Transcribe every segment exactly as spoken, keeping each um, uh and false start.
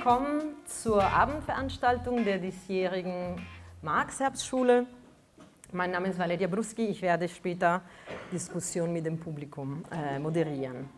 willkommen zur Abendveranstaltung der diesjährigen Marx-Herbstschule. Mein Name ist Valeria Bruschi, ich werde später Diskussion mit dem Publikum äh, moderieren.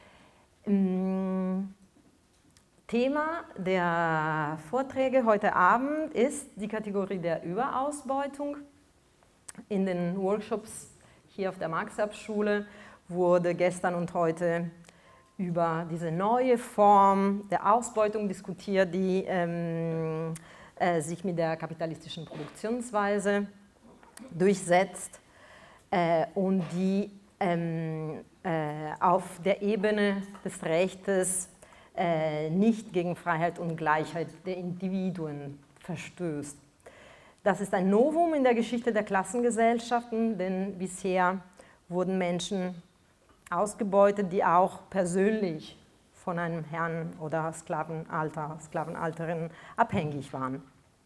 Ähm, Thema der Vorträge heute Abend ist die Kategorie der Überausbeutung. In den Workshops hier auf der Marx-Herbstschule wurde gestern und heute über diese neue Form der Ausbeutung diskutiert, die ähm, äh, sich mit der kapitalistischen Produktionsweise durchsetzt äh, und die ähm, äh, auf der Ebene des Rechtes äh, nicht gegen Freiheit und Gleichheit der Individuen verstößt. Das ist ein Novum in der Geschichte der Klassengesellschaften, denn bisher wurden Menschen ausgebeutet, die auch persönlich von einem Herrn oder Sklavenalter, Sklavenalterin abhängig waren.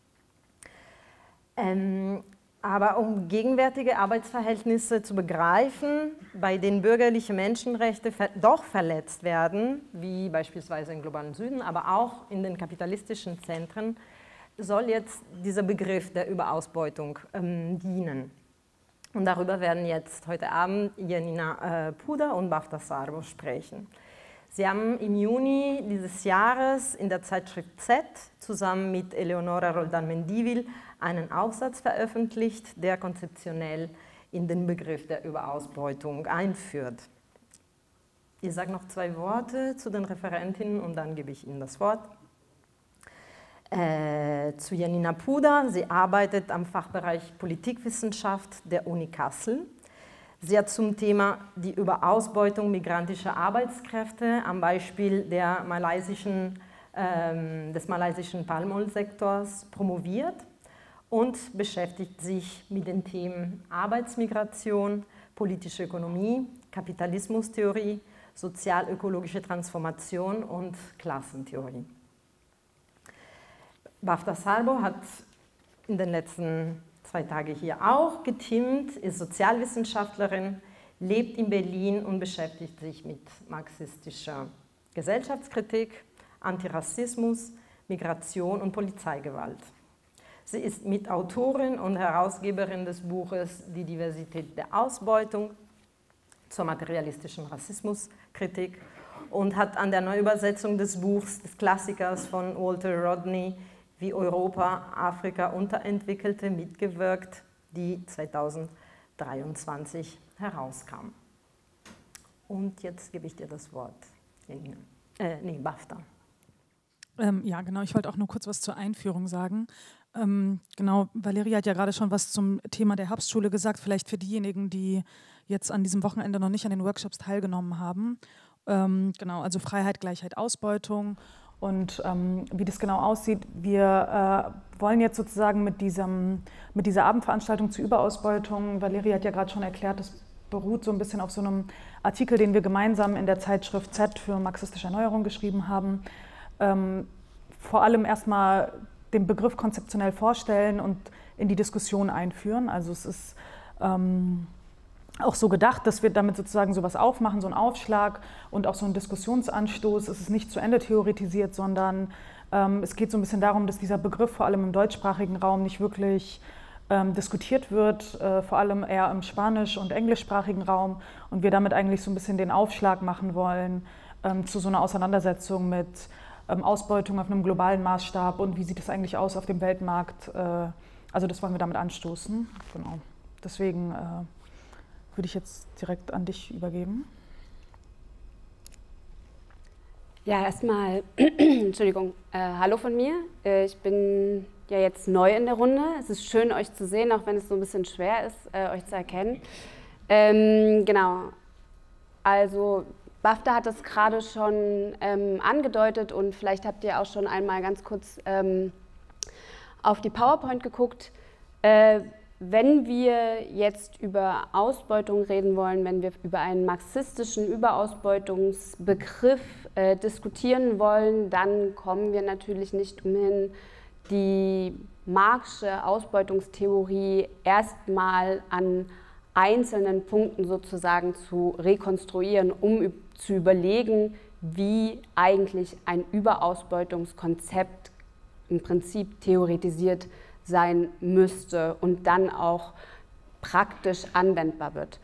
Ähm, aber um gegenwärtige Arbeitsverhältnisse zu begreifen, bei denen bürgerliche Menschenrechte ver doch verletzt werden, wie beispielsweise im globalen Süden, aber auch in den kapitalistischen Zentren, soll jetzt dieser Begriff der Überausbeutung ähm, dienen. Und darüber werden jetzt heute Abend Janina äh, Puder und Bafta Sarbo sprechen. Sie haben im Juni dieses Jahres in der Zeitschrift Z zusammen mit Eleonora Roldan-Mendivil einen Aufsatz veröffentlicht, der konzeptionell in den Begriff der Überausbeutung einführt. Ich sage noch zwei Worte zu den Referentinnen und dann gebe ich Ihnen das Wort. Äh, zu Janina Puder. Sie arbeitet am Fachbereich Politikwissenschaft der Uni Kassel. Sie hat zum Thema die Überausbeutung migrantischer Arbeitskräfte am Beispiel der malaysischen, ähm, des malaysischen Palmölsektors promoviert und beschäftigt sich mit den Themen Arbeitsmigration, politische Ökonomie, Kapitalismustheorie, sozialökologische Transformation und Klassentheorie. Bafta Sarbo hat in den letzten zwei Tagen hier auch geteamt, ist Sozialwissenschaftlerin, lebt in Berlin und beschäftigt sich mit marxistischer Gesellschaftskritik, Antirassismus, Migration und Polizeigewalt. Sie ist Mitautorin und Herausgeberin des Buches Die Diversität der Ausbeutung zur materialistischen Rassismuskritik und hat an der Neuübersetzung des Buchs des Klassikers von Walter Rodney Wie Europa Afrika unterentwickelte mitgewirkt, die zweitausenddreiundzwanzig herauskam. Und jetzt gebe ich dir das Wort, Janina. Äh, nee, Bafta. Ähm, ja, genau, ich wollte auch nur kurz was zur Einführung sagen. Ähm, genau, Valeria hat ja gerade schon was zum Thema der Herbstschule gesagt, vielleicht für diejenigen, die jetzt an diesem Wochenende noch nicht an den Workshops teilgenommen haben. Ähm, genau, also Freiheit, Gleichheit, Ausbeutung. Und ähm, wie das genau aussieht, wir äh, wollen jetzt sozusagen mit, diesem, mit dieser Abendveranstaltung zur Überausbeutung, Valeria hat ja gerade schon erklärt, das beruht so ein bisschen auf so einem Artikel, den wir gemeinsam in der Zeitschrift Z für marxistische Erneuerung geschrieben haben, ähm, vor allem erstmal den Begriff konzeptionell vorstellen und in die Diskussion einführen. Also es ist ähm, auch so gedacht, dass wir damit sozusagen sowas aufmachen, so einen Aufschlag und auch so einen Diskussionsanstoß. Es ist nicht zu Ende theoretisiert, sondern ähm, es geht so ein bisschen darum, dass dieser Begriff vor allem im deutschsprachigen Raum nicht wirklich ähm, diskutiert wird, äh, vor allem eher im spanisch- und englischsprachigen Raum und wir damit eigentlich so ein bisschen den Aufschlag machen wollen ähm, zu so einer Auseinandersetzung mit ähm, Ausbeutung auf einem globalen Maßstab und wie sieht es eigentlich aus auf dem Weltmarkt. Äh, also das wollen wir damit anstoßen. Genau. Deswegen äh, würde ich jetzt direkt an dich übergeben. Ja, erstmal, Entschuldigung, äh, hallo von mir. Äh, ich bin ja jetzt neu in der Runde. Es ist schön, euch zu sehen, auch wenn es so ein bisschen schwer ist, äh, euch zu erkennen. Ähm, genau, also Bafta hat das gerade schon ähm, angedeutet und vielleicht habt ihr auch schon einmal ganz kurz ähm, auf die PowerPoint geguckt. Äh, Wenn wir jetzt über Ausbeutung reden wollen, wenn wir über einen marxistischen Überausbeutungsbegriff äh, diskutieren wollen, dann kommen wir natürlich nicht umhin, die Marxische Ausbeutungstheorie erstmal an einzelnen Punkten sozusagen zu rekonstruieren, um zu überlegen, wie eigentlich ein Überausbeutungskonzept im Prinzip theoretisiert sein müsste und dann auch praktisch anwendbar wird.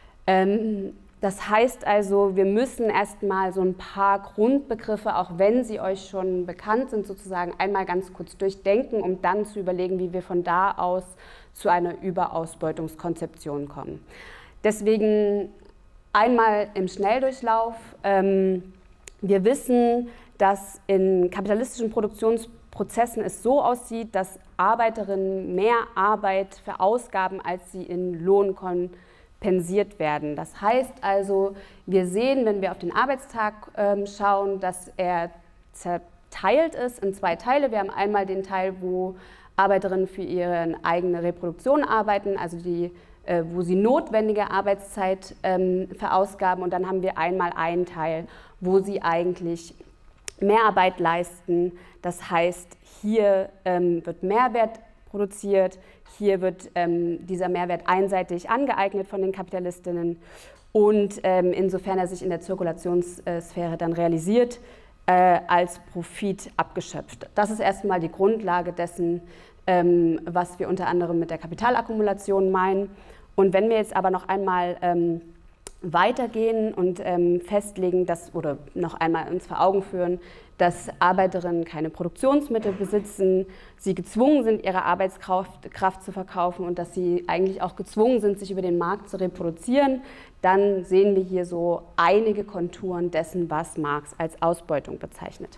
Ähm, das heißt also, wir müssen erstmal so ein paar Grundbegriffe, auch wenn sie euch schon bekannt sind, sozusagen einmal ganz kurz durchdenken, um dann zu überlegen, wie wir von da aus zu einer Überausbeutungskonzeption kommen. Deswegen einmal im Schnelldurchlauf. Ähm, wir wissen, dass in kapitalistischen Produktionsprozessen es so aussieht, dass Arbeiterinnen mehr Arbeit verausgaben, als sie in Lohn kompensiert werden. Das heißt also, wir sehen, wenn wir auf den Arbeitstag ähm, schauen, dass er zerteilt ist in zwei Teile. Wir haben einmal den Teil, wo Arbeiterinnen für ihre eigene Reproduktion arbeiten, also die, äh, wo sie notwendige Arbeitszeit ähm, verausgaben. Und dann haben wir einmal einen Teil, wo sie eigentlich Mehrarbeit leisten. Das heißt, hier ähm, wird Mehrwert produziert, hier wird ähm, dieser Mehrwert einseitig angeeignet von den Kapitalistinnen und ähm, insofern er sich in der Zirkulationssphäre dann realisiert, äh, als Profit abgeschöpft. Das ist erstmal die Grundlage dessen, ähm, was wir unter anderem mit der Kapitalakkumulation meinen. Und wenn wir jetzt aber noch einmal ähm, weitergehen und ähm, festlegen, dass, oder noch einmal uns vor Augen führen, dass Arbeiterinnen keine Produktionsmittel besitzen, sie gezwungen sind, ihre Arbeitskraft Kraft zu verkaufen und dass sie eigentlich auch gezwungen sind, sich über den Markt zu reproduzieren, dann sehen wir hier so einige Konturen dessen, was Marx als Ausbeutung bezeichnet.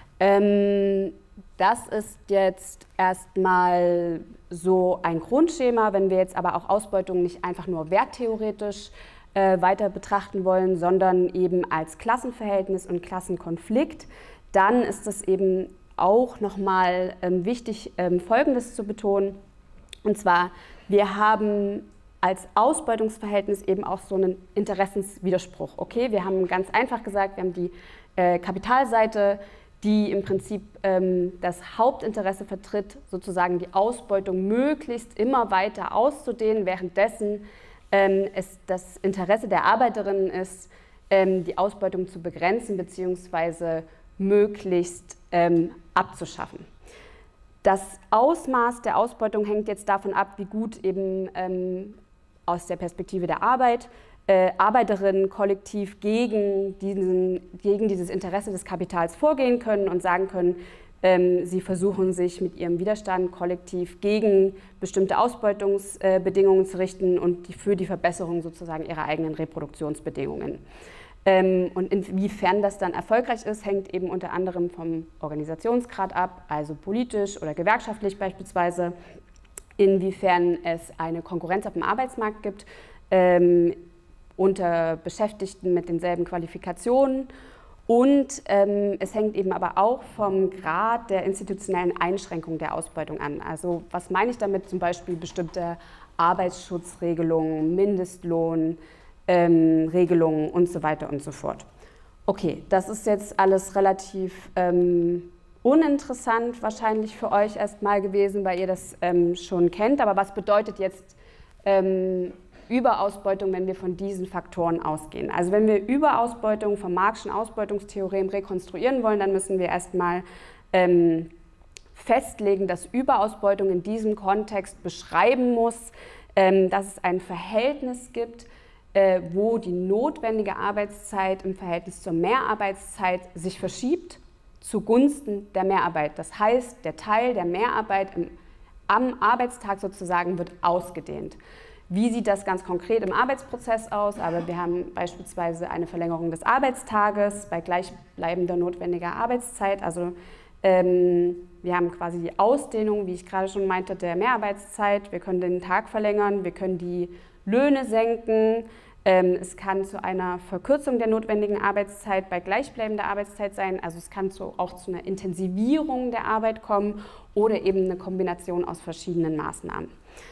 Ähm, das ist jetzt erstmal so ein Grundschema, wenn wir jetzt aber auch Ausbeutung nicht einfach nur werttheoretisch äh, weiter betrachten wollen, sondern eben als Klassenverhältnis und Klassenkonflikt, dann ist es eben auch nochmal ähm, wichtig, ähm, Folgendes zu betonen. Und zwar, wir haben als Ausbeutungsverhältnis eben auch so einen Interessenswiderspruch. Okay, wir haben ganz einfach gesagt, wir haben die äh, Kapitalseite, die im Prinzip ähm, das Hauptinteresse vertritt, sozusagen die Ausbeutung möglichst immer weiter auszudehnen, währenddessen ähm, es das Interesse der Arbeiterinnen ist, ähm, die Ausbeutung zu begrenzen bzw. möglichst ähm, abzuschaffen. Das Ausmaß der Ausbeutung hängt jetzt davon ab, wie gut eben ähm, aus der Perspektive der Arbeit äh, Arbeiterinnen kollektiv gegen, diesen, gegen dieses Interesse des Kapitals vorgehen können und sagen können, ähm, sie versuchen sich mit ihrem Widerstand kollektiv gegen bestimmte Ausbeutungsbedingungen äh, zu richten und die, für die Verbesserung sozusagen ihrer eigenen Reproduktionsbedingungen. Ähm, und inwiefern das dann erfolgreich ist, hängt eben unter anderem vom Organisationsgrad ab, also politisch oder gewerkschaftlich beispielsweise, inwiefern es eine Konkurrenz auf dem Arbeitsmarkt gibt, ähm, unter Beschäftigten mit denselben Qualifikationen. Und ähm, es hängt eben aber auch vom Grad der institutionellen Einschränkung der Ausbeutung an. Also was meine ich damit? Zum Beispiel bestimmte Arbeitsschutzregelungen, Mindestlohn, ähm, Regelungen und so weiter und so fort. Okay, das ist jetzt alles relativ ähm, uninteressant wahrscheinlich für euch erstmal gewesen, weil ihr das ähm, schon kennt. Aber was bedeutet jetzt ähm, Überausbeutung, wenn wir von diesen Faktoren ausgehen? Also wenn wir Überausbeutung vom Marx'schen Ausbeutungstheorem rekonstruieren wollen, dann müssen wir erstmal ähm, festlegen, dass Überausbeutung in diesem Kontext beschreiben muss, ähm, dass es ein Verhältnis gibt, äh, wo die notwendige Arbeitszeit im Verhältnis zur Mehrarbeitszeit sich verschiebt zugunsten der Mehrarbeit. Das heißt, der Teil der Mehrarbeit im, am Arbeitstag sozusagen wird ausgedehnt. Wie sieht das ganz konkret im Arbeitsprozess aus? Aber wir haben beispielsweise eine Verlängerung des Arbeitstages bei gleichbleibender notwendiger Arbeitszeit. Also ähm, wir haben quasi die Ausdehnung, wie ich gerade schon meinte, der Mehrarbeitszeit. Wir können den Tag verlängern, wir können die Löhne senken. Ähm, es kann zu einer Verkürzung der notwendigen Arbeitszeit bei gleichbleibender Arbeitszeit sein. Also es kann zu, auch zu einer Intensivierung der Arbeit kommen oder eben eine Kombination aus verschiedenen Maßnahmen.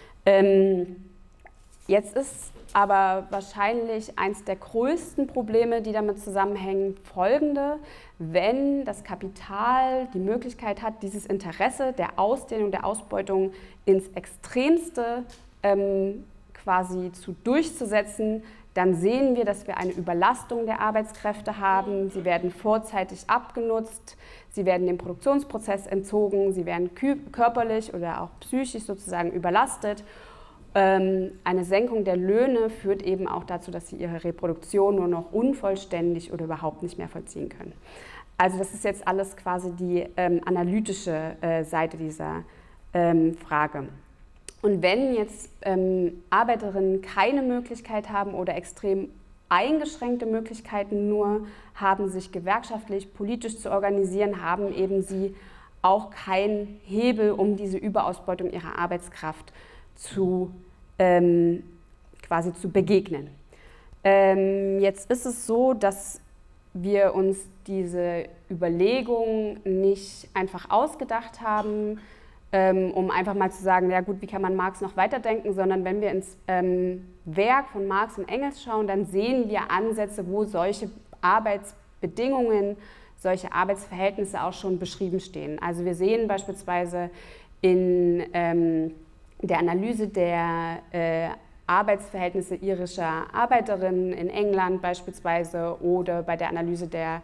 Ähm, Jetzt ist aber wahrscheinlich eines der größten Probleme, die damit zusammenhängen, folgende: Wenn das Kapital die Möglichkeit hat, dieses Interesse der Ausdehnung, der Ausbeutung ins Extremste ähm, quasi zu durchzusetzen, dann sehen wir, dass wir eine Überlastung der Arbeitskräfte haben. Sie werden vorzeitig abgenutzt, sie werden dem Produktionsprozess entzogen, sie werden körperlich oder auch psychisch sozusagen überlastet. Ähm, eine Senkung der Löhne führt eben auch dazu, dass sie ihre Reproduktion nur noch unvollständig oder überhaupt nicht mehr vollziehen können. Also das ist jetzt alles quasi die ähm, analytische äh, Seite dieser ähm, Frage. Und wenn jetzt ähm, Arbeiterinnen keine Möglichkeit haben oder extrem eingeschränkte Möglichkeiten nur haben, sich gewerkschaftlich, politisch zu organisieren, haben eben sie auch keinen Hebel, um diese Überausbeutung ihrer Arbeitskraft zu, ähm, quasi zu begegnen. Ähm, jetzt ist es so, dass wir uns diese Überlegung nicht einfach ausgedacht haben, ähm, um einfach mal zu sagen, ja gut, wie kann man Marx noch weiterdenken, sondern wenn wir ins ähm, Werk von Marx und Engels schauen, dann sehen wir Ansätze, wo solche Arbeitsbedingungen, solche Arbeitsverhältnisse auch schon beschrieben stehen. Also wir sehen beispielsweise in ähm, der Analyse der äh, Arbeitsverhältnisse irischer Arbeiterinnen in England beispielsweise oder bei der Analyse der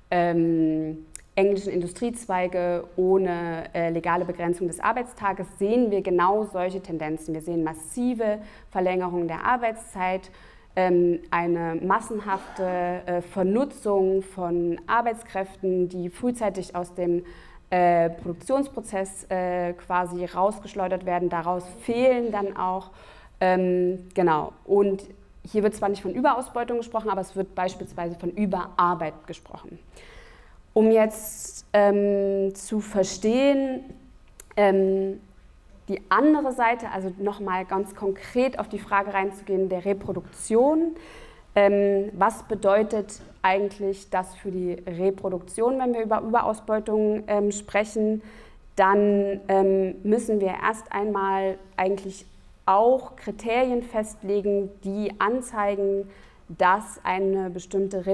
ähm, englischen Industriezweige ohne äh, legale Begrenzung des Arbeitstages, sehen wir genau solche Tendenzen. Wir sehen massive Verlängerung der Arbeitszeit, ähm, eine massenhafte äh, Vernutzung von Arbeitskräften, die frühzeitig aus dem äh, Produktionsprozess äh, quasi rausgeschleudert werden. Daraus fehlen dann auch Ähm, genau, und hier wird zwar nicht von Überausbeutung gesprochen, aber es wird beispielsweise von Überarbeit gesprochen. Um jetzt ähm, zu verstehen, ähm, die andere Seite, also nochmal ganz konkret auf die Frage reinzugehen, der Reproduktion. Ähm, was bedeutet eigentlich das für die Reproduktion, wenn wir über Überausbeutung ähm, sprechen? Dann ähm, müssen wir erst einmal eigentlich auch Kriterien festlegen, die anzeigen, dass eine bestimmte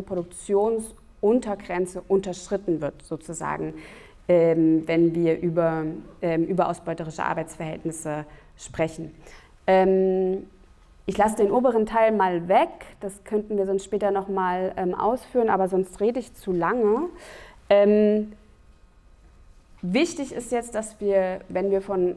Reproduktionsuntergrenze unterschritten wird, sozusagen, ähm, wenn wir über ähm, überausbeuterische Arbeitsverhältnisse sprechen. Ähm, ich lasse den oberen Teil mal weg, das könnten wir sonst später noch mal ähm, ausführen, aber sonst rede ich zu lange. Ähm, Wichtig ist jetzt, dass wir, wenn wir von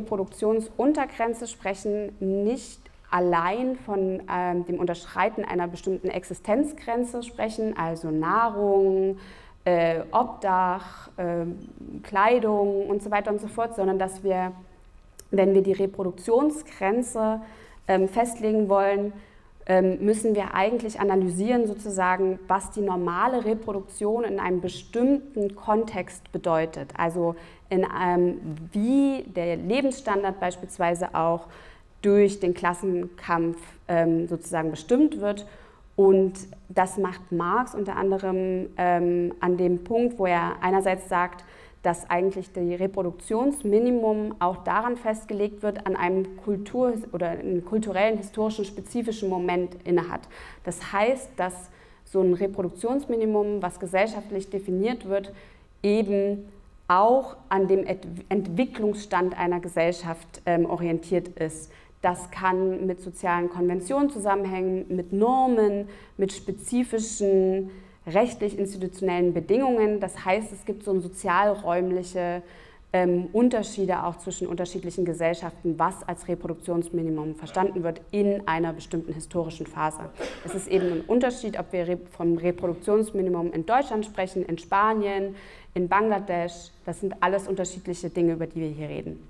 Reproduktionsuntergrenze sprechen, nicht allein von ähm, dem Unterschreiten einer bestimmten Existenzgrenze sprechen, also Nahrung, äh, Obdach, äh, Kleidung und so weiter und so fort, sondern dass wir, wenn wir die Reproduktionsgrenze ähm, festlegen wollen, müssen wir eigentlich analysieren, sozusagen, was die normale Reproduktion in einem bestimmten Kontext bedeutet. Also in einem, wie der Lebensstandard beispielsweise auch durch den Klassenkampf ähm, sozusagen bestimmt wird. Und das macht Marx unter anderem ähm, an dem Punkt, wo er einerseits sagt, dass eigentlich die Reproduktionsminimum auch daran festgelegt wird, an einem Kultur- oder einem kulturellen, historischen, spezifischen Moment innehat. Das heißt, dass so ein Reproduktionsminimum, was gesellschaftlich definiert wird, eben auch an dem Entwicklungsstand einer Gesellschaft ähm, orientiert ist. Das kann mit sozialen Konventionen zusammenhängen, mit Normen, mit spezifischen rechtlich-institutionellen Bedingungen. Das heißt, es gibt so sozialräumliche ähm, Unterschiede auch zwischen unterschiedlichen Gesellschaften, was als Reproduktionsminimum verstanden wird in einer bestimmten historischen Phase. Es ist eben ein Unterschied, ob wir vom Reproduktionsminimum in Deutschland sprechen, in Spanien, in Bangladesch. Das sind alles unterschiedliche Dinge, über die wir hier reden.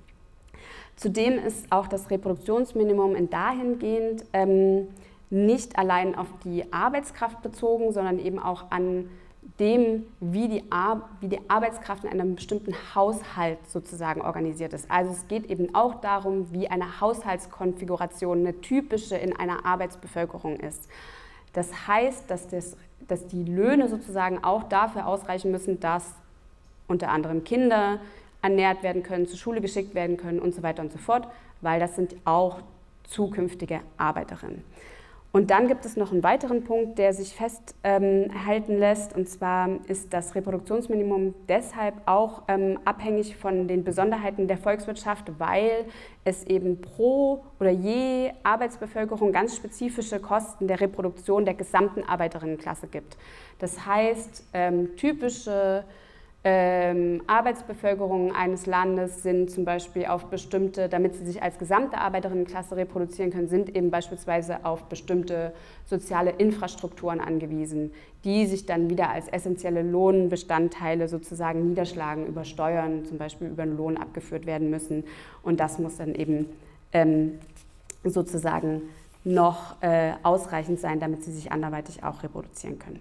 Zudem ist auch das Reproduktionsminimum in dahingehend ähm, nicht allein auf die Arbeitskraft bezogen, sondern eben auch an dem, wie die, Ar- wie die Arbeitskraft in einem bestimmten Haushalt sozusagen organisiert ist. Also es geht eben auch darum, wie eine Haushaltskonfiguration eine typische in einer Arbeitsbevölkerung ist. Das heißt, dass, das, dass die Löhne sozusagen auch dafür ausreichen müssen, dass unter anderem Kinder ernährt werden können, zur Schule geschickt werden können und so weiter und so fort, weil das sind auch zukünftige Arbeiterinnen. Und dann gibt es noch einen weiteren Punkt, der sich festhalten ähm, lässt, und zwar ist das Reproduktionsminimum deshalb auch ähm, abhängig von den Besonderheiten der Volkswirtschaft, weil es eben pro oder je Arbeitsbevölkerung ganz spezifische Kosten der Reproduktion der gesamten Arbeiterinnenklasse gibt. Das heißt, ähm, typische Ähm, Arbeitsbevölkerungen eines Landes sind zum Beispiel auf bestimmte, damit sie sich als gesamte Arbeiterinnenklasse reproduzieren können, sind eben beispielsweise auf bestimmte soziale Infrastrukturen angewiesen, die sich dann wieder als essentielle Lohnbestandteile sozusagen niederschlagen, über Steuern, zum Beispiel über den Lohn abgeführt werden müssen. Und das muss dann eben ähm, sozusagen noch äh, ausreichend sein, damit sie sich anderweitig auch reproduzieren können.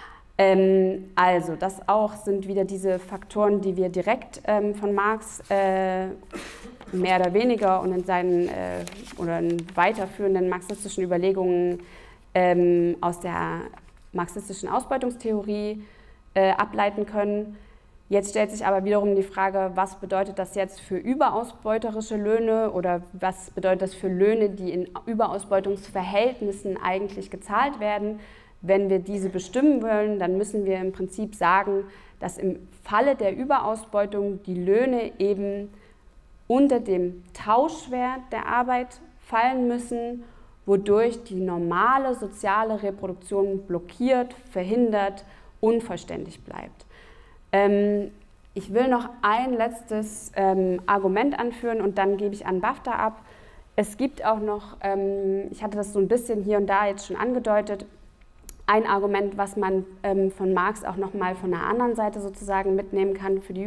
Ähm, also das auch sind wieder diese Faktoren, die wir direkt ähm, von Marx äh, mehr oder weniger und in seinen äh, oder in weiterführenden marxistischen Überlegungen ähm, aus der marxistischen Ausbeutungstheorie äh, ableiten können. Jetzt stellt sich aber wiederum die Frage, was bedeutet das jetzt für überausbeuterische Löhne oder was bedeutet das für Löhne, die in Überausbeutungsverhältnissen eigentlich gezahlt werden? Wenn wir diese bestimmen wollen, dann müssen wir im Prinzip sagen, dass im Falle der Überausbeutung die Löhne eben unter dem Tauschwert der Arbeit fallen müssen, wodurch die normale soziale Reproduktion blockiert, verhindert, unvollständig bleibt. Ähm, ich will noch ein letztes ähm, Argument anführen und dann gebe ich an BAFTA ab. Es gibt auch noch, ähm, ich hatte das so ein bisschen hier und da jetzt schon angedeutet, ein Argument, was man ähm, von Marx auch nochmal von der anderen Seite sozusagen mitnehmen kann für die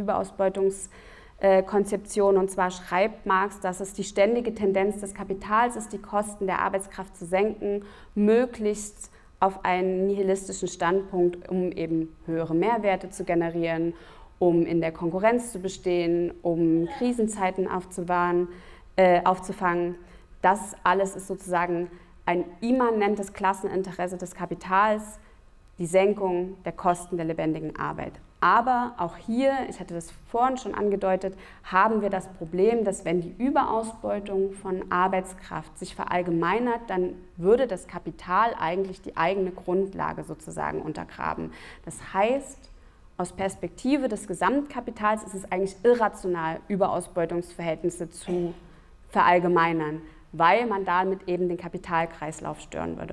Überausbeutungskonzeption. Äh, und zwar schreibt Marx, dass es die ständige Tendenz des Kapitals ist, die Kosten der Arbeitskraft zu senken, möglichst auf einen nihilistischen Standpunkt, um eben höhere Mehrwerte zu generieren, um in der Konkurrenz zu bestehen, um Krisenzeiten aufzuwahren, äh, aufzufangen. Das alles ist sozusagen ein immanentes Klasseninteresse des Kapitals, die Senkung der Kosten der lebendigen Arbeit. Aber auch hier, ich hatte das vorhin schon angedeutet, haben wir das Problem, dass wenn die Überausbeutung von Arbeitskraft sich verallgemeinert, dann würde das Kapital eigentlich die eigene Grundlage sozusagen untergraben. Das heißt, aus Perspektive des Gesamtkapitals ist es eigentlich irrational, Überausbeutungsverhältnisse zu verallgemeinern, weil man damit eben den Kapitalkreislauf stören würde.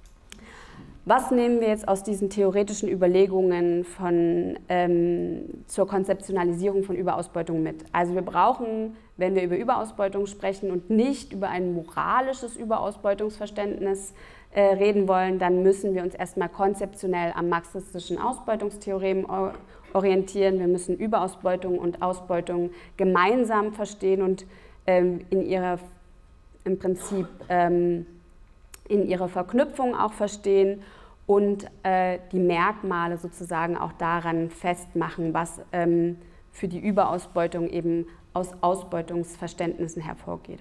Was nehmen wir jetzt aus diesen theoretischen Überlegungen von, ähm, zur Konzeptionalisierung von Überausbeutung mit? Also wir brauchen, wenn wir über Überausbeutung sprechen und nicht über ein moralisches Überausbeutungsverständnis äh, reden wollen, dann müssen wir uns erstmal konzeptionell am marxistischen Ausbeutungstheorem orientieren. Wir müssen Überausbeutung und Ausbeutung gemeinsam verstehen und ähm, in ihrer im Prinzip ähm, in ihrer Verknüpfung auch verstehen und äh, die Merkmale sozusagen auch daran festmachen, was ähm, für die Überausbeutung eben aus Ausbeutungsverständnissen hervorgeht.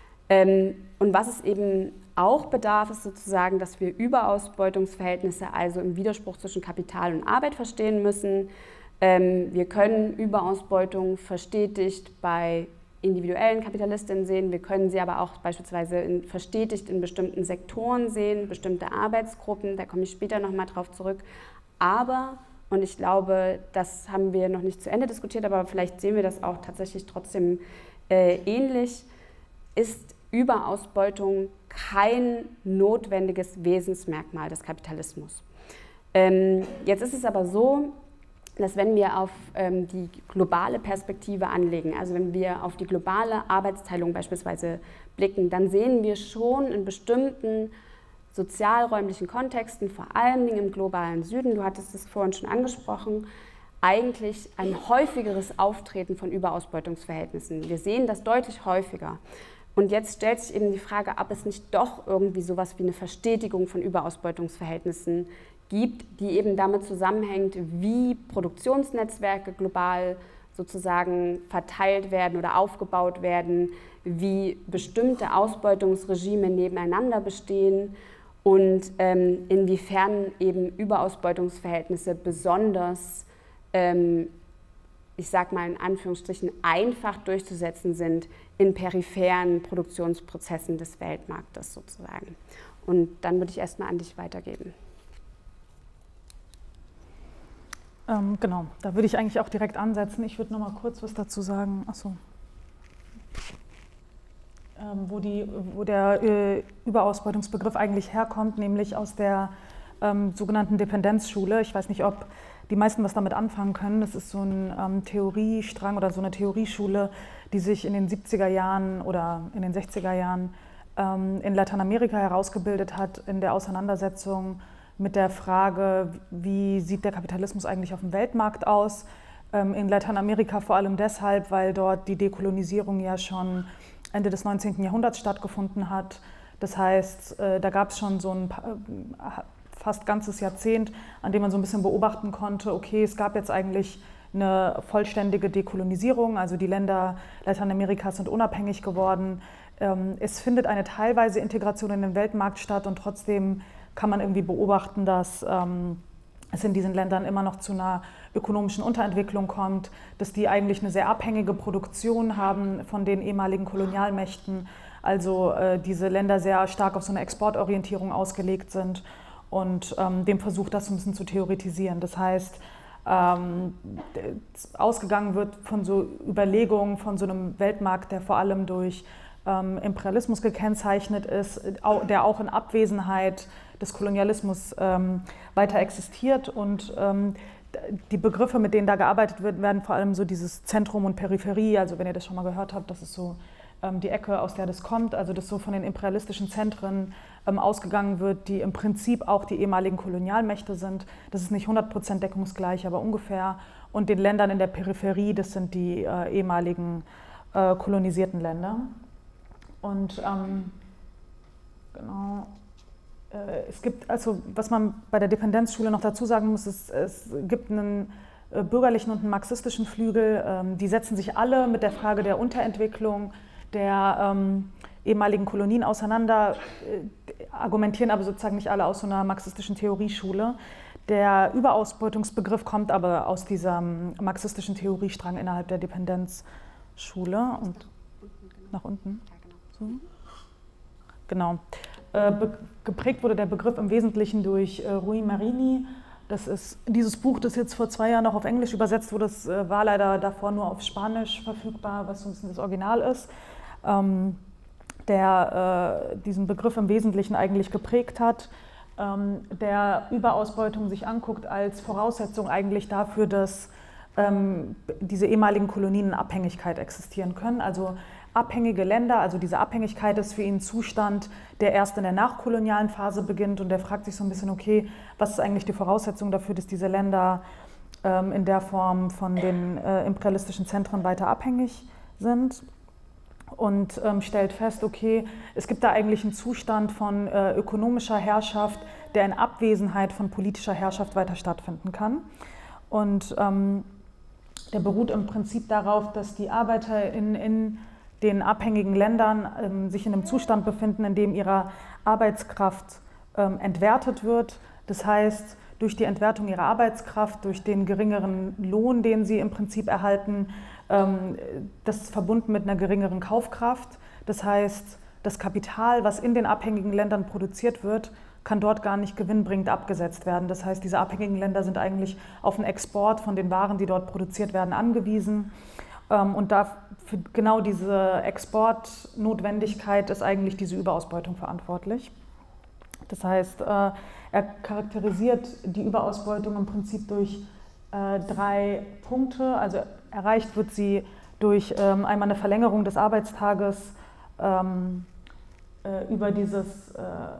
Ähm, und was es eben auch bedarf, ist sozusagen, dass wir Überausbeutungsverhältnisse also im Widerspruch zwischen Kapital und Arbeit verstehen müssen. Ähm, wir können Überausbeutung verstetigt bei individuellen Kapitalistinnen sehen, wir können sie aber auch beispielsweise in, verstetigt in bestimmten Sektoren sehen, bestimmte Arbeitsgruppen, da komme ich später nochmal drauf zurück. Aber, und ich glaube, das haben wir noch nicht zu Ende diskutiert, aber vielleicht sehen wir das auch tatsächlich trotzdem äh, ähnlich, ist Überausbeutung kein notwendiges Wesensmerkmal des Kapitalismus. Ähm, jetzt ist es aber so, dass wenn wir auf ähm, die globale Perspektive anlegen, also wenn wir auf die globale Arbeitsteilung beispielsweise blicken, dann sehen wir schon in bestimmten sozialräumlichen Kontexten, vor allen Dingen im globalen Süden, du hattest es vorhin schon angesprochen, eigentlich ein häufigeres Auftreten von Überausbeutungsverhältnissen. Wir sehen das deutlich häufiger. Und jetzt stellt sich eben die Frage, ob es nicht doch irgendwie sowas wie eine Verstetigung von Überausbeutungsverhältnissen gibt, die eben damit zusammenhängt, wie Produktionsnetzwerke global sozusagen verteilt werden oder aufgebaut werden, wie bestimmte Ausbeutungsregime nebeneinander bestehen und ähm, inwiefern eben Überausbeutungsverhältnisse besonders, ähm, ich sage mal in Anführungsstrichen, einfach durchzusetzen sind in peripheren Produktionsprozessen des Weltmarktes sozusagen. Und dann würde ich erstmal an dich weitergeben. Ähm, genau, da würde ich eigentlich auch direkt ansetzen. Ich würde noch mal kurz was dazu sagen. Achso. Ähm, wo, die, wo der äh, Überausbeutungsbegriff eigentlich herkommt, nämlich aus der ähm, sogenannten Dependenzschule. Ich weiß nicht, ob die meisten was damit anfangen können. Das ist so ein ähm, Theoriestrang oder so eine Theorieschule, die sich in den siebziger Jahren oder in den sechziger Jahren ähm, in Lateinamerika herausgebildet hat, in der Auseinandersetzung mit der Frage, wie sieht der Kapitalismus eigentlich auf dem Weltmarkt aus. Ähm, in Lateinamerika vor allem deshalb, weil dort die Dekolonisierung ja schon Ende des neunzehnten Jahrhunderts stattgefunden hat. Das heißt, äh, da gab es schon so ein äh, fast ganzes Jahrzehnt, an dem man so ein bisschen beobachten konnte, okay, es gab jetzt eigentlich eine vollständige Dekolonisierung, also die Länder Lateinamerikas sind unabhängig geworden. Ähm, es findet eine teilweise Integration in den Weltmarkt statt und trotzdem kann man irgendwie beobachten, dass ähm, es in diesen Ländern immer noch zu einer ökonomischen Unterentwicklung kommt, dass die eigentlich eine sehr abhängige Produktion haben von den ehemaligen Kolonialmächten, also äh, diese Länder sehr stark auf so eine Exportorientierung ausgelegt sind und ähm, dem versucht, das so ein bisschen zu theoretisieren. Das heißt, ähm, ausgegangen wird von so Überlegungen von so einem Weltmarkt, der vor allem durch ähm, Imperialismus gekennzeichnet ist, der auch in Abwesenheit des Kolonialismus ähm, weiter existiert und ähm, die Begriffe, mit denen da gearbeitet wird, werden vor allem so dieses Zentrum und Peripherie, also wenn ihr das schon mal gehört habt, das ist so ähm, die Ecke, aus der das kommt, also dass so von den imperialistischen Zentren ähm, ausgegangen wird, die im Prinzip auch die ehemaligen Kolonialmächte sind. Das ist nicht hundert Prozent deckungsgleich, aber ungefähr. Und den Ländern in der Peripherie, das sind die äh, ehemaligen äh, kolonisierten Länder. Und ähm, genau. Es gibt, also was man bei der Dependenzschule noch dazu sagen muss, ist, es gibt einen bürgerlichen und einen marxistischen Flügel, die setzen sich alle mit der Frage der Unterentwicklung der ähm, ehemaligen Kolonien auseinander, argumentieren aber sozusagen nicht alle aus so einer marxistischen Theorieschule. Der Überausbeutungsbegriff kommt aber aus diesem marxistischen Theoriestrang innerhalb der Dependenzschule und nach unten. So. Genau. Geprägt wurde der Begriff im Wesentlichen durch Rui Marini. Das ist dieses Buch, das jetzt vor zwei Jahren noch auf Englisch übersetzt wurde, das war leider davor nur auf Spanisch verfügbar, was so ein bisschen das Original ist, der diesen Begriff im Wesentlichen eigentlich geprägt hat, der Überausbeutung sich anguckt als Voraussetzung eigentlich dafür, dass diese ehemaligen Kolonien in Abhängigkeit existieren können. Also abhängige Länder, also diese Abhängigkeit ist für ihn ein Zustand, der erst in der nachkolonialen Phase beginnt und der fragt sich so ein bisschen, okay, was ist eigentlich die Voraussetzung dafür, dass diese Länder ähm, in der Form von den äh, imperialistischen Zentren weiter abhängig sind und ähm, stellt fest, okay, es gibt da eigentlich einen Zustand von äh, ökonomischer Herrschaft, der in Abwesenheit von politischer Herrschaft weiter stattfinden kann. Und ähm, der beruht im Prinzip darauf, dass die Arbeiter in, in den abhängigen Ländern ähm, sich in einem Zustand befinden, in dem ihre Arbeitskraft ähm, entwertet wird. Das heißt, durch die Entwertung ihrer Arbeitskraft, durch den geringeren Lohn, den sie im Prinzip erhalten, ähm, das ist verbunden mit einer geringeren Kaufkraft. Das heißt, das Kapital, was in den abhängigen Ländern produziert wird, kann dort gar nicht gewinnbringend abgesetzt werden. Das heißt, diese abhängigen Länder sind eigentlich auf den Export von den Waren, die dort produziert werden, angewiesen. Und da für genau diese Exportnotwendigkeit ist eigentlich diese Überausbeutung verantwortlich. Das heißt, er charakterisiert die Überausbeutung im Prinzip durch drei Punkte. Also erreicht wird sie durch einmal eine Verlängerung des Arbeitstages über dieses,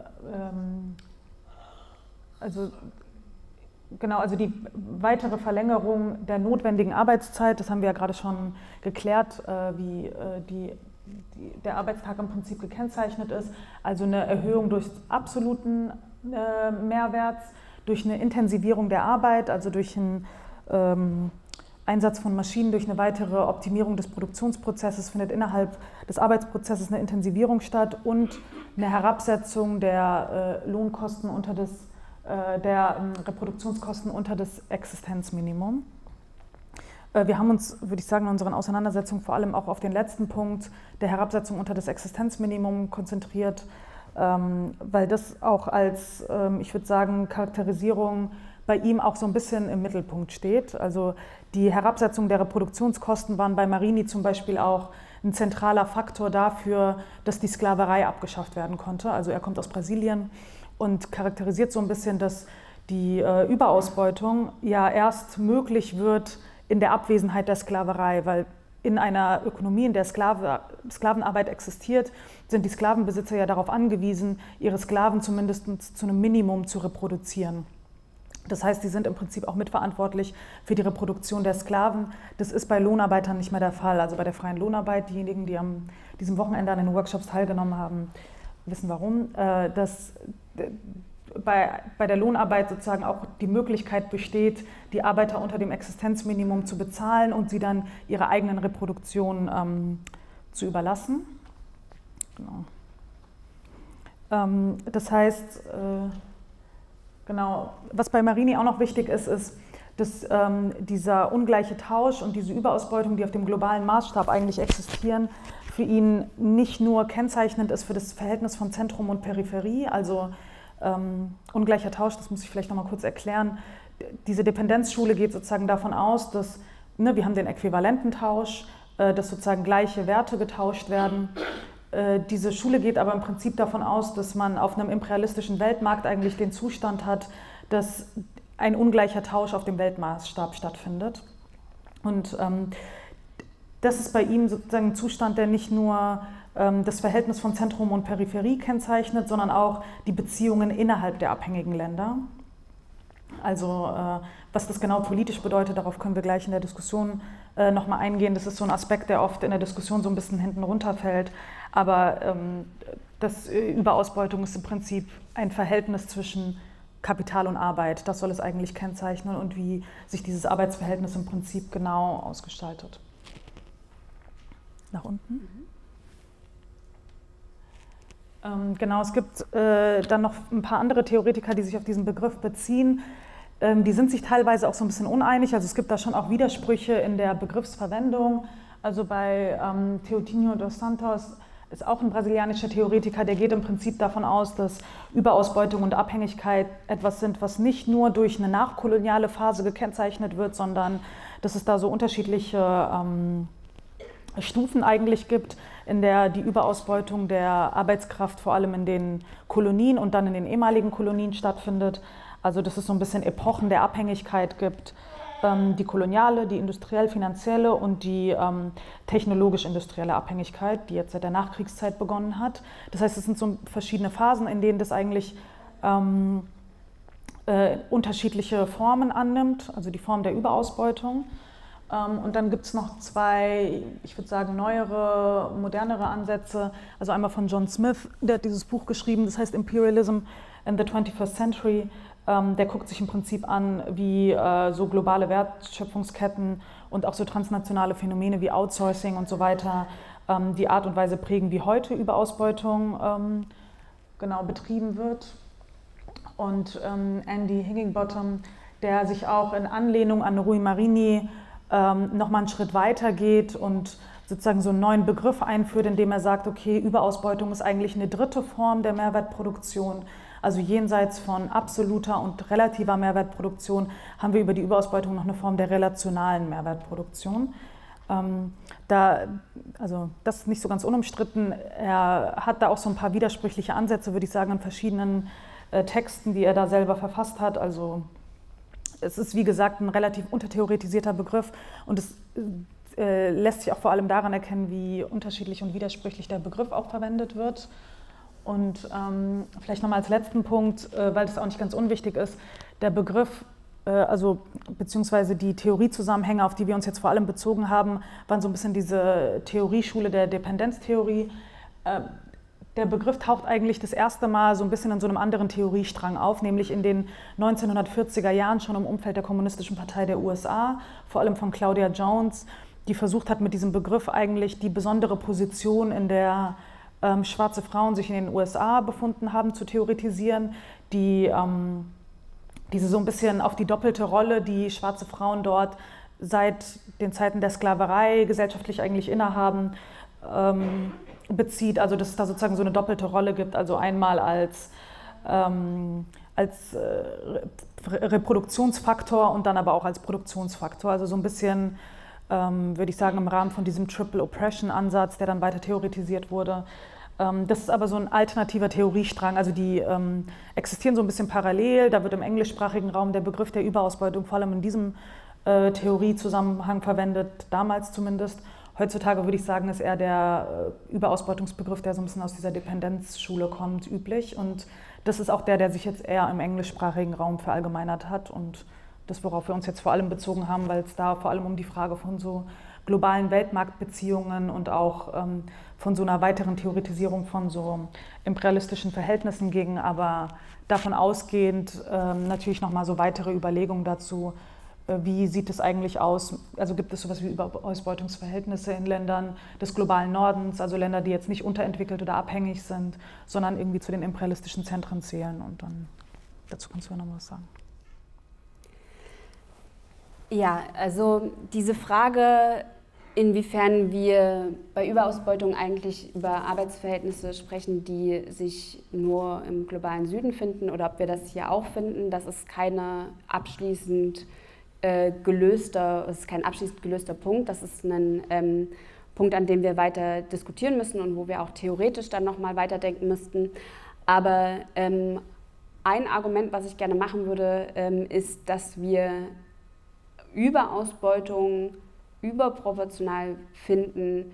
also Genau, also die weitere Verlängerung der notwendigen Arbeitszeit, das haben wir ja gerade schon geklärt, wie die, die, der Arbeitstag im Prinzip gekennzeichnet ist. Also eine Erhöhung durch absoluten äh, Mehrwerts, durch eine Intensivierung der Arbeit, also durch einen ähm, Einsatz von Maschinen, durch eine weitere Optimierung des Produktionsprozesses findet innerhalb des Arbeitsprozesses eine Intensivierung statt und eine Herabsetzung der äh, Lohnkosten unter das der Reproduktionskosten unter das Existenzminimum. Wir haben uns, würde ich sagen, in unseren Auseinandersetzungen vor allem auch auf den letzten Punkt der Herabsetzung unter das Existenzminimum konzentriert. ähm, weil das auch als, ähm, ich würde sagen, Charakterisierung bei ihm auch so ein bisschen im Mittelpunkt steht. Also die Herabsetzung der Reproduktionskosten waren bei Marini zum Beispiel auch ein zentraler Faktor dafür, dass die Sklaverei abgeschafft werden konnte. Also er kommt aus Brasilien und charakterisiert so ein bisschen, dass die äh, Überausbeutung ja erst möglich wird in der Abwesenheit der Sklaverei, weil in einer Ökonomie, in der Sklave, Sklavenarbeit existiert, sind die Sklavenbesitzer ja darauf angewiesen, ihre Sklaven zumindest zu einem Minimum zu reproduzieren. Das heißt, sie sind im Prinzip auch mitverantwortlich für die Reproduktion der Sklaven. Das ist bei Lohnarbeitern nicht mehr der Fall. Also bei der freien Lohnarbeit, diejenigen, die am diesem Wochenende an den Workshops teilgenommen haben, wissen warum. Dass bei, bei der Lohnarbeit sozusagen auch die Möglichkeit besteht, die Arbeiter unter dem Existenzminimum zu bezahlen und sie dann ihrer eigenen Reproduktion ähm, zu überlassen. Genau. Ähm, das heißt, äh, genau, was bei Marini auch noch wichtig ist, ist, dass ähm, dieser ungleiche Tausch und diese Überausbeutung, die auf dem globalen Maßstab eigentlich existieren, für ihn nicht nur kennzeichnend ist für das Verhältnis von Zentrum und Peripherie, also ähm, ungleicher Tausch, das muss ich vielleicht noch mal kurz erklären. Diese Dependenzschule geht sozusagen davon aus, dass ne, wir haben den äquivalenten Tausch, äh, dass sozusagen gleiche Werte getauscht werden. Äh, diese Schule geht aber im Prinzip davon aus, dass man auf einem imperialistischen Weltmarkt eigentlich den Zustand hat, dass ein ungleicher Tausch auf dem Weltmaßstab stattfindet. Und ähm, das ist bei ihm sozusagen ein Zustand, der nicht nur ähm, das Verhältnis von Zentrum und Peripherie kennzeichnet, sondern auch die Beziehungen innerhalb der abhängigen Länder. Also äh, was das genau politisch bedeutet, darauf können wir gleich in der Diskussion äh, nochmal eingehen. Das ist so ein Aspekt, der oft in der Diskussion so ein bisschen hinten runterfällt. Aber ähm, das Überausbeutung ist im Prinzip ein Verhältnis zwischen Kapital und Arbeit. Das soll es eigentlich kennzeichnen und wie sich dieses Arbeitsverhältnis im Prinzip genau ausgestaltet. Nach unten. Mhm. Ähm, genau, es gibt äh, dann noch ein paar andere Theoretiker, die sich auf diesen Begriff beziehen. Ähm, die sind sich teilweise auch so ein bisschen uneinig. Also es gibt da schon auch Widersprüche in der Begriffsverwendung. Also bei ähm, Theotinho dos Santos ist auch ein brasilianischer Theoretiker, der geht im Prinzip davon aus, dass Überausbeutung und Abhängigkeit etwas sind, was nicht nur durch eine nachkoloniale Phase gekennzeichnet wird, sondern dass es da so unterschiedliche ähm, Stufen eigentlich gibt, in der die Überausbeutung der Arbeitskraft vor allem in den Kolonien und dann in den ehemaligen Kolonien stattfindet. Also dass es so ein bisschen Epochen der Abhängigkeit gibt, ähm, die koloniale, die industriell-finanzielle und die ähm, technologisch-industrielle Abhängigkeit, die jetzt seit der Nachkriegszeit begonnen hat. Das heißt, es sind so verschiedene Phasen, in denen das eigentlich ähm, äh, unterschiedliche Formen annimmt, also die Form der Überausbeutung. Und dann gibt es noch zwei, ich würde sagen, neuere, modernere Ansätze. Also einmal von John Smith, der hat dieses Buch geschrieben, das heißt Imperialism in the twenty-first Century. Der guckt sich im Prinzip an, wie so globale Wertschöpfungsketten und auch so transnationale Phänomene wie Outsourcing und so weiter die Art und Weise prägen, wie heute Überausbeutung genau betrieben wird. Und Andy Higginbottom, der sich auch in Anlehnung an Rui Marini Ähm, nochmal einen Schritt weiter geht und sozusagen so einen neuen Begriff einführt, indem er sagt, okay, Überausbeutung ist eigentlich eine dritte Form der Mehrwertproduktion. Also jenseits von absoluter und relativer Mehrwertproduktion haben wir über die Überausbeutung noch eine Form der relationalen Mehrwertproduktion. Ähm, da, also das ist nicht so ganz unumstritten. Er hat da auch so ein paar widersprüchliche Ansätze, würde ich sagen, in verschiedenen äh, Texten, die er da selber verfasst hat. Also es ist, wie gesagt, ein relativ untertheoretisierter Begriff und es äh, lässt sich auch vor allem daran erkennen, wie unterschiedlich und widersprüchlich der Begriff auch verwendet wird. Und ähm, vielleicht nochmal als letzten Punkt, äh, weil das auch nicht ganz unwichtig ist, der Begriff, äh, also beziehungsweise die Theoriezusammenhänge, auf die wir uns jetzt vor allem bezogen haben, waren so ein bisschen diese Theorieschule der Dependenztheorie. Äh, Der Begriff taucht eigentlich das erste Mal so ein bisschen in so einem anderen Theoriestrang auf, nämlich in den neunzehnhundertvierziger Jahren schon im Umfeld der Kommunistischen Partei der U S A, vor allem von Claudia Jones, die versucht hat, mit diesem Begriff eigentlich die besondere Position, in der ähm, schwarze Frauen sich in den U S A befunden haben, zu theoretisieren, die ähm, diese so ein bisschen auf die doppelte Rolle, die schwarze Frauen dort seit den Zeiten der Sklaverei gesellschaftlich eigentlich innehaben, ähm, bezieht, also dass es da sozusagen so eine doppelte Rolle gibt, also einmal als, ähm, als äh, Reproduktionsfaktor und dann aber auch als Produktionsfaktor, also so ein bisschen, ähm, würde ich sagen, im Rahmen von diesem Triple Oppression Ansatz, der dann weiter theoretisiert wurde. Ähm, das ist aber so ein alternativer Theoriestrang, also die ähm, existieren so ein bisschen parallel, da wird im englischsprachigen Raum der Begriff der Überausbeutung vor allem in diesem äh, Theoriezusammenhang verwendet, damals zumindest. Heutzutage würde ich sagen, ist eher der äh, Überausbeutungsbegriff, der so ein bisschen aus dieser Dependenzschule kommt, üblich. Und das ist auch der, der sich jetzt eher im englischsprachigen Raum verallgemeinert hat. Und das, worauf wir uns jetzt vor allem bezogen haben, weil es da vor allem um die Frage von so globalen Weltmarktbeziehungen und auch ähm, von so einer weiteren Theoretisierung von so imperialistischen Verhältnissen ging, aber davon ausgehend ähm, natürlich nochmal so weitere Überlegungen dazu, wie sieht es eigentlich aus, also gibt es sowas wie Überausbeutungsverhältnisse in Ländern des globalen Nordens, also Länder, die jetzt nicht unterentwickelt oder abhängig sind, sondern irgendwie zu den imperialistischen Zentren zählen, und dann dazu kannst du ja noch was sagen. Ja, also diese Frage, inwiefern wir bei Überausbeutung eigentlich über Arbeitsverhältnisse sprechen, die sich nur im globalen Süden finden, oder ob wir das hier auch finden, das ist keine abschließend Äh, gelöster, es ist kein abschließend gelöster Punkt, das ist ein ähm, Punkt, an dem wir weiter diskutieren müssen und wo wir auch theoretisch dann nochmal weiterdenken müssten. Aber ähm, ein Argument, was ich gerne machen würde, ähm, ist, dass wir Überausbeutung überproportional finden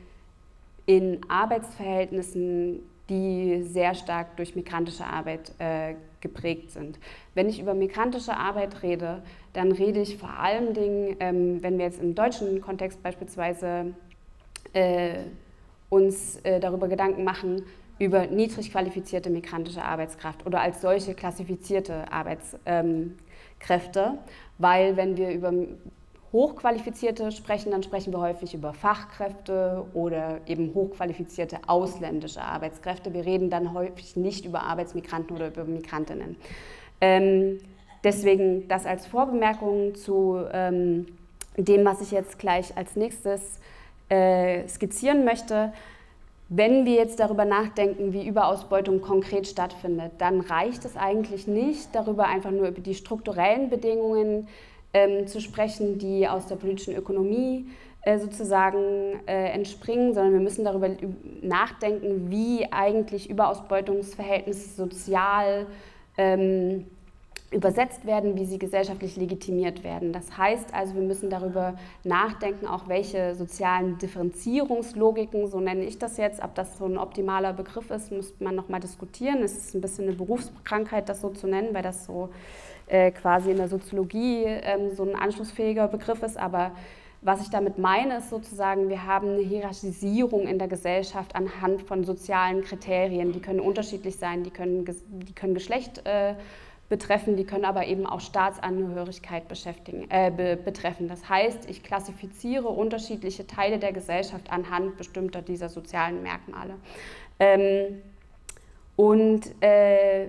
in Arbeitsverhältnissen, die sehr stark durch migrantische Arbeit äh, geprägt sind. Wenn ich über migrantische Arbeit rede, dann rede ich vor allen Dingen, ähm, wenn wir jetzt im deutschen Kontext beispielsweise äh, uns äh, darüber Gedanken machen, über niedrig qualifizierte migrantische Arbeitskraft oder als solche klassifizierte Arbeitskräfte, ähm, weil wenn wir über Hochqualifizierte sprechen, dann sprechen wir häufig über Fachkräfte oder eben hochqualifizierte ausländische Arbeitskräfte. Wir reden dann häufig nicht über Arbeitsmigranten oder über Migrantinnen. Ähm, deswegen das als Vorbemerkung zu ähm, dem, was ich jetzt gleich als nächstes äh, skizzieren möchte. Wenn wir jetzt darüber nachdenken, wie Überausbeutung konkret stattfindet, dann reicht es eigentlich nicht, darüber einfach nur über die strukturellen Bedingungen Ähm, zu sprechen, die aus der politischen Ökonomie äh, sozusagen äh, entspringen, sondern wir müssen darüber nachdenken, wie eigentlich Überausbeutungsverhältnisse sozial ähm, übersetzt werden, wie sie gesellschaftlich legitimiert werden. Das heißt also, wir müssen darüber nachdenken, auch welche sozialen Differenzierungslogiken, so nenne ich das jetzt, ob das so ein optimaler Begriff ist, müsste man nochmal diskutieren. Es ist ein bisschen eine Berufskrankheit, das so zu nennen, weil das so Äh, quasi in der Soziologie ähm, so ein anschlussfähiger Begriff ist, aber was ich damit meine, ist sozusagen, wir haben eine Hierarchisierung in der Gesellschaft anhand von sozialen Kriterien, die können unterschiedlich sein, die können, die können Geschlecht äh, betreffen, die können aber eben auch Staatsangehörigkeit beschäftigen, äh, be betreffen. Das heißt, ich klassifiziere unterschiedliche Teile der Gesellschaft anhand bestimmter dieser sozialen Merkmale. Ähm, und äh,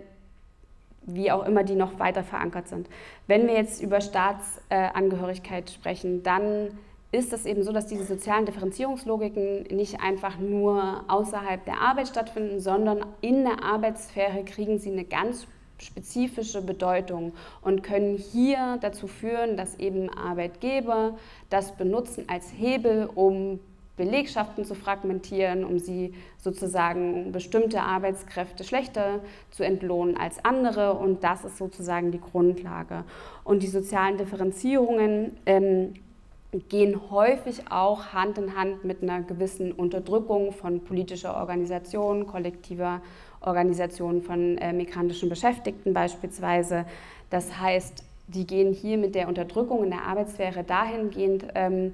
wie auch immer die noch weiter verankert sind. Wenn wir jetzt über Staatsangehörigkeit sprechen, dann ist es eben so, dass diese sozialen Differenzierungslogiken nicht einfach nur außerhalb der Arbeit stattfinden, sondern in der Arbeitssphäre kriegen sie eine ganz spezifische Bedeutung und können hier dazu führen, dass eben Arbeitgeber das benutzen als Hebel, um Belegschaften zu fragmentieren, um sie sozusagen bestimmte Arbeitskräfte schlechter zu entlohnen als andere, und das ist sozusagen die Grundlage. Und die sozialen Differenzierungen ähm, gehen häufig auch Hand in Hand mit einer gewissen Unterdrückung von politischer Organisation, kollektiver Organisation von äh, migrantischen Beschäftigten beispielsweise. Das heißt, die gehen hier mit der Unterdrückung in der Arbeitssphäre dahingehend ähm,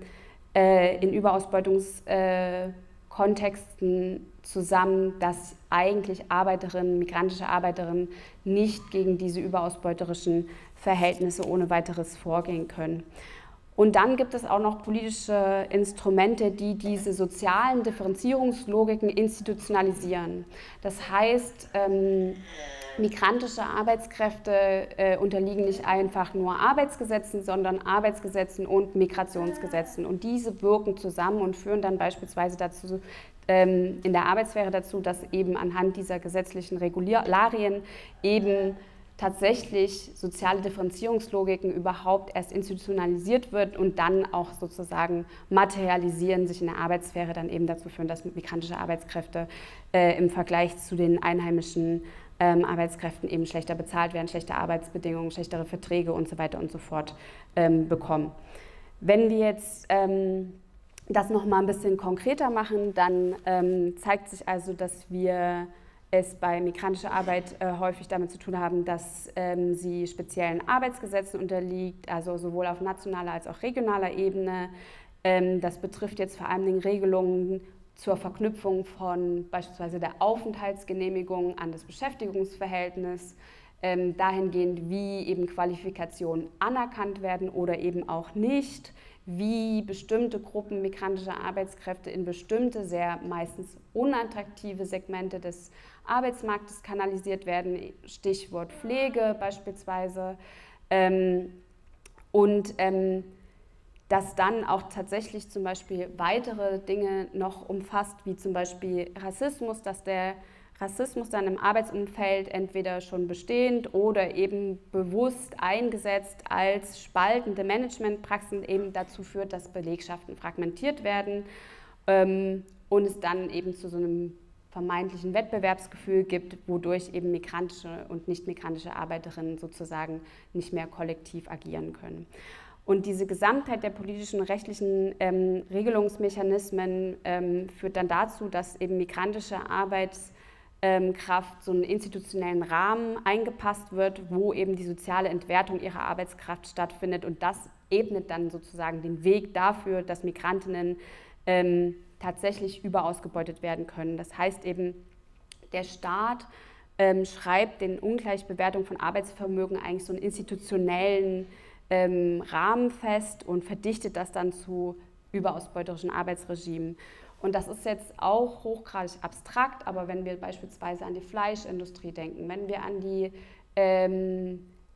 in Überausbeutungskontexten äh, zusammen, dass eigentlich Arbeiterinnen, migrantische Arbeiterinnen nicht gegen diese überausbeuterischen Verhältnisse ohne weiteres vorgehen können. Und dann gibt es auch noch politische Instrumente, die diese sozialen Differenzierungslogiken institutionalisieren. Das heißt, ähm, migrantische Arbeitskräfte äh, unterliegen nicht einfach nur Arbeitsgesetzen, sondern Arbeitsgesetzen und Migrationsgesetzen. Und diese wirken zusammen und führen dann beispielsweise dazu, ähm, in der Arbeitssphäre dazu, dass eben anhand dieser gesetzlichen Regularien eben tatsächlich soziale Differenzierungslogiken überhaupt erst institutionalisiert wird und dann auch sozusagen materialisieren, sich in der Arbeitssphäre dann eben dazu führen, dass migrantische Arbeitskräfte äh, im Vergleich zu den einheimischen ähm, Arbeitskräften eben schlechter bezahlt werden, schlechte Arbeitsbedingungen, schlechtere Verträge und so weiter und so fort ähm, bekommen. Wenn wir jetzt ähm, das nochmal ein bisschen konkreter machen, dann ähm, zeigt sich also, dass wir es bei migrantischer Arbeit äh, häufig damit zu tun haben, dass ähm, sie speziellen Arbeitsgesetzen unterliegt, also sowohl auf nationaler als auch regionaler Ebene. Ähm, das betrifft jetzt vor allem Regelungen zur Verknüpfung von beispielsweise der Aufenthaltsgenehmigung an das Beschäftigungsverhältnis, ähm, dahingehend, wie eben Qualifikationen anerkannt werden oder eben auch nicht, wie bestimmte Gruppen migrantischer Arbeitskräfte in bestimmte, sehr meistens unattraktive Segmente des Arbeitsmarktes kanalisiert werden, Stichwort Pflege beispielsweise. Ähm, und ähm, das dann auch tatsächlich zum Beispiel weitere Dinge noch umfasst, wie zum Beispiel Rassismus, dass der Rassismus dann im Arbeitsumfeld entweder schon bestehend oder eben bewusst eingesetzt als spaltende Managementpraxen eben dazu führt, dass Belegschaften fragmentiert werden ähm, und es dann eben zu so einem vermeintlichen Wettbewerbsgefühl gibt, wodurch eben migrantische und nicht migrantische Arbeiterinnen sozusagen nicht mehr kollektiv agieren können. Und diese Gesamtheit der politischen und rechtlichen ähm, Regelungsmechanismen ähm, führt dann dazu, dass eben migrantische Arbeits Kraft so einen institutionellen Rahmen eingepasst wird, wo eben die soziale Entwertung ihrer Arbeitskraft stattfindet und das ebnet dann sozusagen den Weg dafür, dass Migrantinnen ähm, tatsächlich überausgebeutet werden können. Das heißt eben, der Staat ähm, schreibt den Ungleichbewertung von Arbeitsvermögen eigentlich so einen institutionellen ähm, Rahmen fest und verdichtet das dann zu überausbeuterischen Arbeitsregimen. Und das ist jetzt auch hochgradig abstrakt, aber wenn wir beispielsweise an die Fleischindustrie denken, wenn wir an die ähm,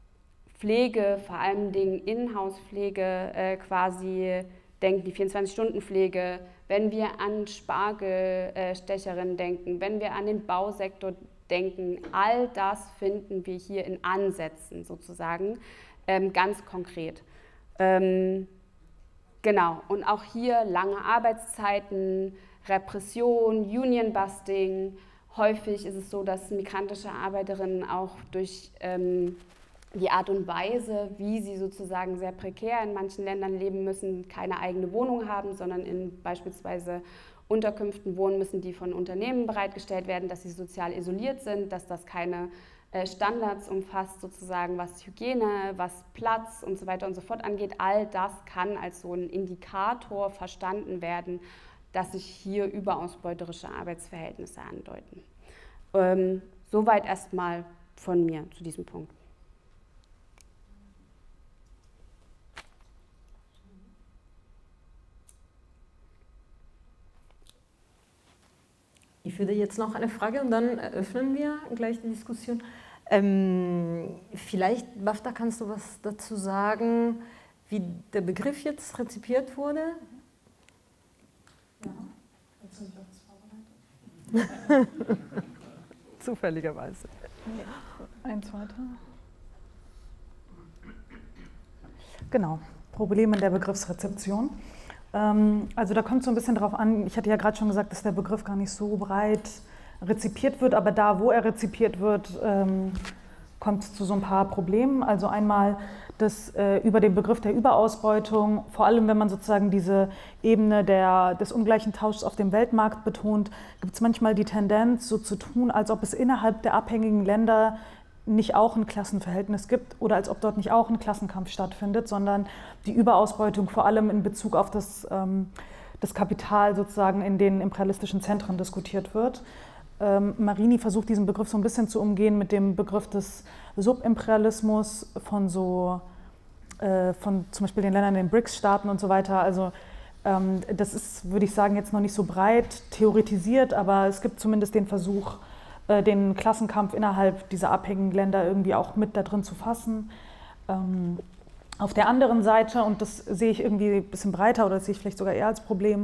Pflege, vor allen Dingen Inhouse-Pflege äh, quasi denken, die vierundzwanzig-Stunden-Pflege, wenn wir an Spargelstecherinnen äh, denken, wenn wir an den Bausektor denken, all das finden wir hier in Ansätzen sozusagen, ähm, ganz konkret. Ähm, Genau, und auch hier lange Arbeitszeiten, Repression, Union-Busting. Häufig ist es so, dass migrantische Arbeiterinnen auch durch ähm, die Art und Weise, wie sie sozusagen sehr prekär in manchen Ländern leben müssen, keine eigene Wohnung haben, sondern in beispielsweise Unterkünften wohnen müssen, die von Unternehmen bereitgestellt werden, dass sie sozial isoliert sind, dass das keine Standards umfasst, sozusagen was Hygiene, was Platz und so weiter und so fort angeht. All das kann als so ein Indikator verstanden werden, dass sich hier überausbeuterische Arbeitsverhältnisse andeuten. Ähm, soweit erstmal von mir zu diesem Punkt. Ich würde jetzt noch eine Frage und dann eröffnen wir gleich die Diskussion. Ähm, vielleicht, Bafta, kannst du was dazu sagen, wie der Begriff jetzt rezipiert wurde? Ja, jetzt habe ich auch was vorbereitet. Zufälligerweise. Ein zweiter. Genau, Probleme in der Begriffsrezeption. Ähm, also da kommt so ein bisschen drauf an, ich hatte ja gerade schon gesagt, dass der Begriff gar nicht so breit rezipiert wird, aber da, wo er rezipiert wird, ähm, kommt es zu so ein paar Problemen. Also einmal das äh, über den Begriff der Überausbeutung, vor allem wenn man sozusagen diese Ebene der, des ungleichen Tauschs auf dem Weltmarkt betont, gibt es manchmal die Tendenz, so zu tun, als ob es innerhalb der abhängigen Länder nicht auch ein Klassenverhältnis gibt oder als ob dort nicht auch ein Klassenkampf stattfindet, sondern die Überausbeutung vor allem in Bezug auf das, ähm, das Kapital sozusagen in den imperialistischen Zentren diskutiert wird. Ähm, Marini versucht diesen Begriff so ein bisschen zu umgehen mit dem Begriff des Subimperialismus von so, äh, von zum Beispiel den Ländern in den BRICS-Staaten und so weiter. Also ähm, das ist, würde ich sagen, jetzt noch nicht so breit theoretisiert, aber es gibt zumindest den Versuch, äh, den Klassenkampf innerhalb dieser abhängigen Länder irgendwie auch mit da drin zu fassen. Ähm, auf der anderen Seite, und das sehe ich irgendwie ein bisschen breiter oder das sehe ich vielleicht sogar eher als Problem,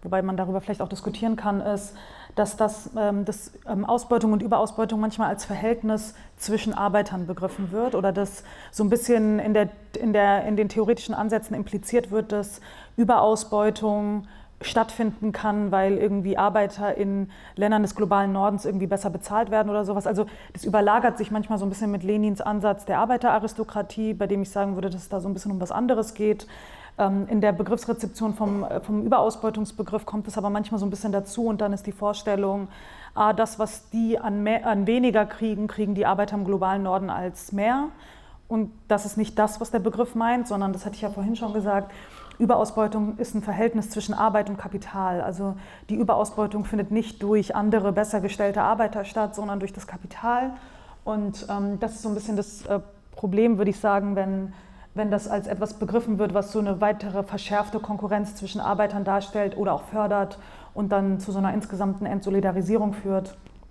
wobei man darüber vielleicht auch diskutieren kann, ist, dass das, ähm, das ähm, Ausbeutung und Überausbeutung manchmal als Verhältnis zwischen Arbeitern begriffen wird oder dass so ein bisschen in, der, in, der, in den theoretischen Ansätzen impliziert wird, dass Überausbeutung stattfinden kann, weil irgendwie Arbeiter in Ländern des globalen Nordens irgendwie besser bezahlt werden oder sowas. Also das überlagert sich manchmal so ein bisschen mit Lenins Ansatz der Arbeiteraristokratie, bei dem ich sagen würde, dass es da so ein bisschen um was anderes geht. In der Begriffsrezeption vom, vom Überausbeutungsbegriff kommt es aber manchmal so ein bisschen dazu und dann ist die Vorstellung, ah, das, was die an, mehr, an weniger kriegen, kriegen die Arbeiter im globalen Norden als mehr. Und das ist nicht das, was der Begriff meint, sondern, das hatte ich ja vorhin schon gesagt, Überausbeutung ist ein Verhältnis zwischen Arbeit und Kapital. Also die Überausbeutung findet nicht durch andere, besser gestellte Arbeiter statt, sondern durch das Kapital. Und ähm, das ist so ein bisschen das äh, Problem, würde ich sagen, wenn, wenn das als etwas begriffen wird, was so eine weitere verschärfte Konkurrenz zwischen Arbeitern darstellt oder auch fördert und dann zu so einer insgesamten Entsolidarisierung führt.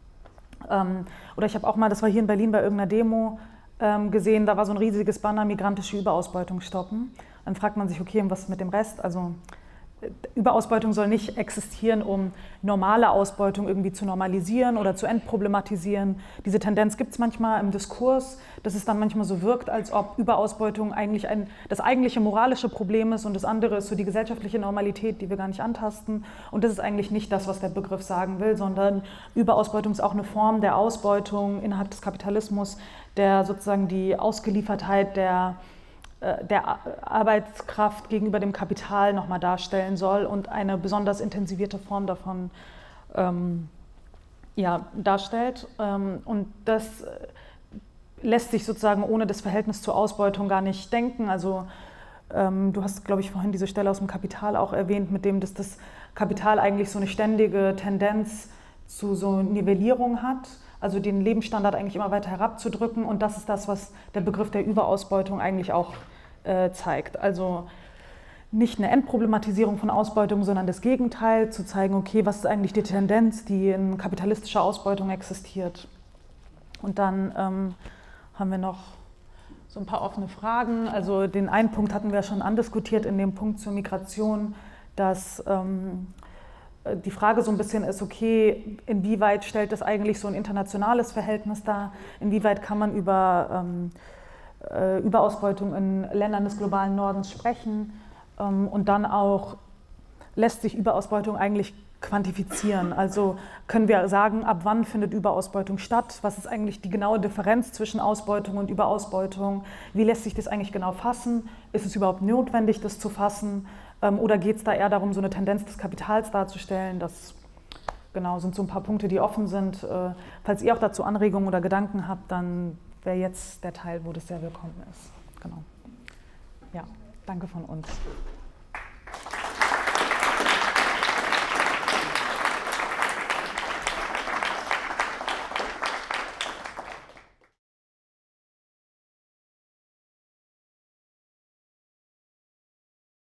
Ähm, oder ich habe auch mal, das war hier in Berlin bei irgendeiner Demo, ähm, gesehen, da war so ein riesiges Banner, migrantische Überausbeutung stoppen. Dann fragt man sich, okay, und was mit dem Rest? Also Überausbeutung soll nicht existieren, um normale Ausbeutung irgendwie zu normalisieren oder zu entproblematisieren. Diese Tendenz gibt es manchmal im Diskurs, dass es dann manchmal so wirkt, als ob Überausbeutung eigentlich ein, das eigentliche moralische Problem ist und das andere ist so die gesellschaftliche Normalität, die wir gar nicht antasten. Und das ist eigentlich nicht das, was der Begriff sagen will, sondern Überausbeutung ist auch eine Form der Ausbeutung innerhalb des Kapitalismus, der sozusagen die Ausgeliefertheit der der Arbeitskraft gegenüber dem Kapital nochmal darstellen soll und eine besonders intensivierte Form davon ähm, ja, darstellt. Ähm, und das lässt sich sozusagen ohne das Verhältnis zur Ausbeutung gar nicht denken. Also ähm, du hast, glaube ich, vorhin diese Stelle aus dem Kapital auch erwähnt, mit dem, dass das Kapital eigentlich so eine ständige Tendenz zu so Nivellierung hat, also den Lebensstandard eigentlich immer weiter herabzudrücken, und das ist das, was der Begriff der Überausbeutung eigentlich auch äh, zeigt. Also nicht eine Endproblematisierung von Ausbeutung, sondern das Gegenteil, zu zeigen, okay, was ist eigentlich die Tendenz, die in kapitalistischer Ausbeutung existiert. Und dann ähm, haben wir noch so ein paar offene Fragen. Also den einen Punkt hatten wir schon andiskutiert in dem Punkt zur Migration, dass ähm, die Frage so ein bisschen ist, okay, inwieweit stellt das eigentlich so ein internationales Verhältnis dar? Inwieweit kann man über ähm, äh, Überausbeutung in Ländern des globalen Nordens sprechen? Ähm, und dann auch, lässt sich Überausbeutung eigentlich quantifizieren? Also können wir sagen, ab wann findet Überausbeutung statt? Was ist eigentlich die genaue Differenz zwischen Ausbeutung und Überausbeutung? Wie lässt sich das eigentlich genau fassen? Ist es überhaupt notwendig, das zu fassen? Oder geht es da eher darum, so eine Tendenz des Kapitals darzustellen? Das genau, sind so ein paar Punkte, die offen sind. Falls ihr auch dazu Anregungen oder Gedanken habt, dann wäre jetzt der Teil, wo das sehr willkommen ist. Genau. Ja, danke von uns.